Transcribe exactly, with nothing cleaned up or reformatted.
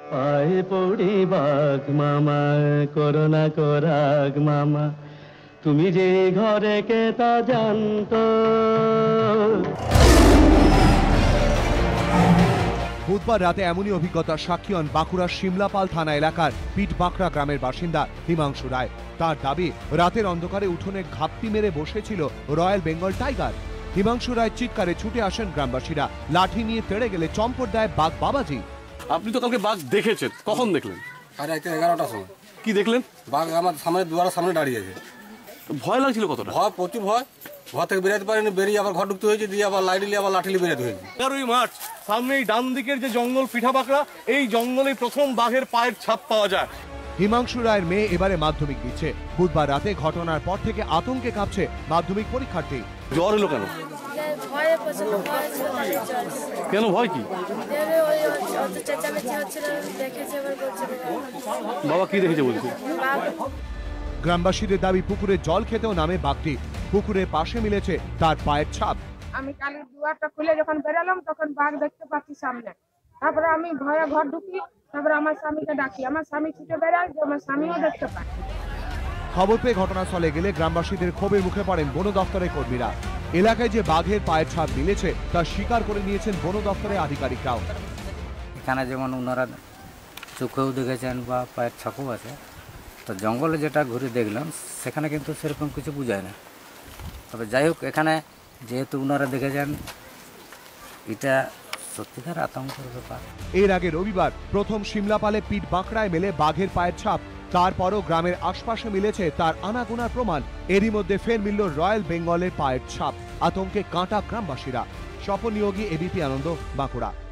পায়ে পড়ি বাঘ মামা, করোনা করাগ মামা, তুমি যে ঘরে কে তা জানতো। বুধবার রাতে এমনই অভিজ্ঞতার সাক্ষী হন বাঁকুড়ার সিমলাপাল থানা এলাকার পিঠ বাঁকড়া গ্রামের বাসিন্দা হিমাংশু রায়। তার দাবি, রাতের অন্ধকারে উঠোনে ঘাপটি মেরে বসেছিল royal Bengal tiger. Himanshu Roy চিৎকারে ছুটে আসেন গ্রামবাসীরা, লাঠি নিয়ে তেড়ে গেলে চম্পট দেয় বাঘ বাবাজি। আপনি তো কালকে বাঘ দেখেছেন, কখন দেখলেন? সাড়ে একটা এগারোটার সময়। কি দেখলেন? বাঘ আমার সামনে দুয়ারের সামনে দাঁড়িয়ে আছে। ভয় লাগছিল কতটা? ভয়, প্রচুর ভয়। ঘর থেকে বেরোতে পারিনি, বেরিয়ে আবার ঘর ঢুকতে হয়েছে, দিয়ে আবার লাইট নিয়ে আবার লাঠি নিয়ে বেরোতে হয়েছে। এগারোই মার্চ সামনে এই ডান দিকের যে জঙ্গল পিঠা বাঁকড়া, এই জঙ্গলে প্রথম বাঘের পায়ের ছাপ পাওয়া যায়। হিমাংশু রায়ের মেয়ে এবারে মাধ্যমিক দিচ্ছে। বুধবার রাতে ঘটনার পর থেকে আতঙ্কে কাঁপছে মাধ্যমিক পরীক্ষার্থী। জ্বর এলো কেন? কেন, ভয় কি? বাবা কি দেখেছে বলছে? গ্রামবাসীদের দাবি, পুকুরে জল খেতেও নামে বাঘটি। পুকুরের পাশে মিলেছে তার পায়ের ছাপ। আমি কালের দুয়ারটা খুলে যখন বেরালাম তখন বাঘ দেখতে পাচ্ছি সামনে। তারপরে আমি ভয়ে ঘর ঢুকি, তারপরে আমার স্বামীকে ডাকি, আমার স্বামী ছুটে বেড়ায়, আমার স্বামীও দেখতে পায়। খবর পেয়ে ঘটনাস্থলে গেলে গ্রামবাসীদের ক্ষোভের মুখে পড়েন বন দপ্তরের কর্মীরা। এলাকায় যে বাঘের পায়ের ছাপ মিলেছে তা স্বীকার করে নিয়েছেন বন দপ্তরের আধিকারিকরাও। এখানে যেমন ওনারা চোখেও দেখেছেন বা পায়ের ছাপও আছে, তো জঙ্গলে যেটা ঘুরে দেখলাম সেখানে কিন্তু সেরকম কিছু বোঝায় না। তবে যাই হোক, এখানে যেহেতু ওনারা দেখেছেন, এটা সত্যিকার আতঙ্কের ব্যাপার। এর আগে রবিবার প্রথম সিমলাপালে পিঠ বাঁকড়ায় মেলে বাঘের পায়ের ছাপ, তারপরও গ্রামের আশপাশে মিলেছে তার আনাগোনার প্রমাণ। এরই মধ্যে ফের মিলল রয়্যাল বেঙ্গলের পায়ের ছাপ। আতঙ্কে কাঁটা গ্রামবাসীরা। স্বপন নিয়োগী, এবিপি আনন্দ, বাঁকুড়া।